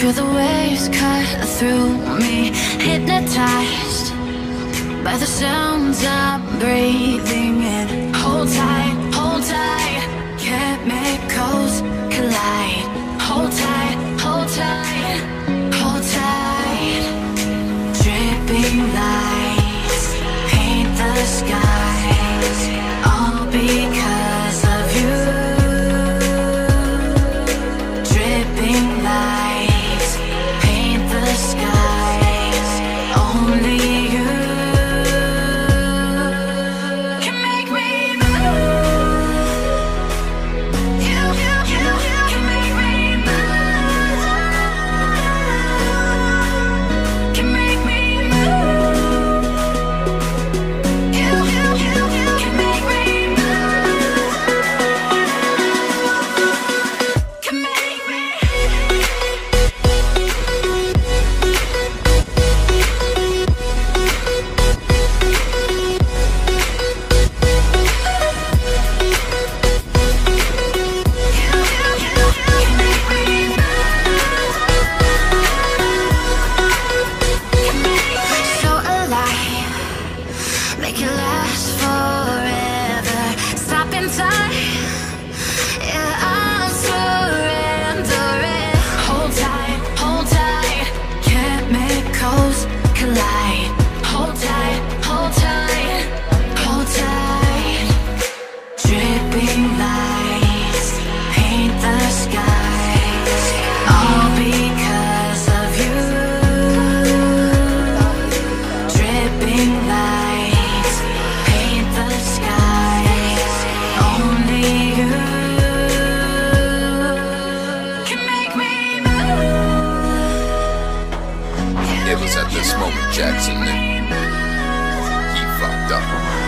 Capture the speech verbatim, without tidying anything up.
Feel the waves cut through me, hypnotized by the sounds I'm breathing in. Hold tight, hold tight, chemicals collide. Hold tight, hold tight, hold tight. Dripping lights paint the skies, all because of you. Dripping lights paint the skies, only you can make me move. You, you, you, you can make me move. Can make me move. You, you, you, you can make me move. Can make me. So alive, make it last forever. Stop in time, yeah, I'm surrendering. Hold tight, hold tight, chemicals collide. Hold tight, hold tight, hold tight. Dripping lights paint the skies, all because of you. Dripping lights paint the skies, only you can make me move. It was at this moment Jackson knew he fucked up.